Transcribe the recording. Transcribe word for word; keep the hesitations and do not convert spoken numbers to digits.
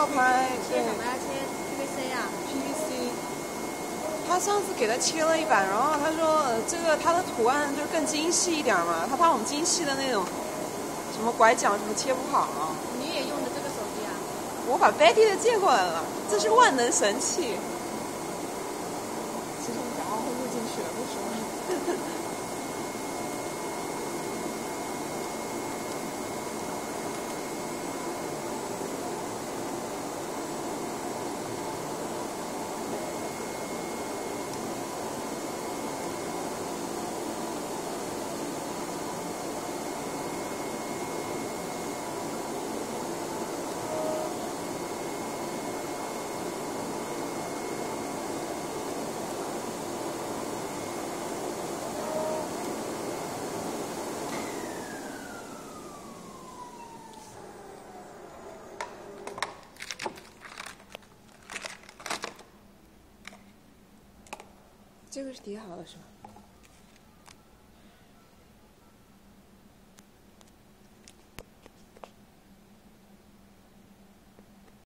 套拍，对。 切什么呀？切 P V C 啊 ？P V C。他上次给他切了一版，然后他说、呃、这个他的图案就更精细一点嘛，他怕我们精细的那种什么拐角什么切不好。 你也用的这个手机啊？ 我把 Betty 的借过来了，这是万能神器。其实我们讲话会录进去的，不说。这个是叠好了是吧？